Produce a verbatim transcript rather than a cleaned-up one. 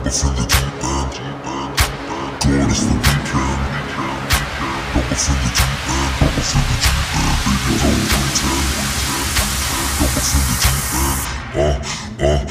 It's in the deep end. God is the weekend. Double in the deep end. Double in the deep end. Baby, don't pretend. Double in the deep end. Uh, uh.